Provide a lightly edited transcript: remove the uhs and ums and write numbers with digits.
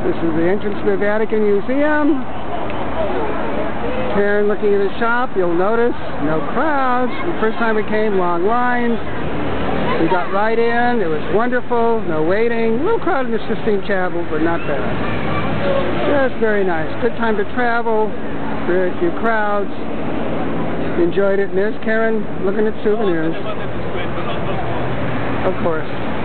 This is the entrance to the Vatican Museum. Karen looking at the shop, you'll notice no crowds. The first time we came, long lines. We got right in, it was wonderful, no waiting. A little crowded in the Sistine Chapel, but not bad. Just very nice. Good time to travel, very few crowds. Enjoyed it, and there's Karen looking at souvenirs. Of course.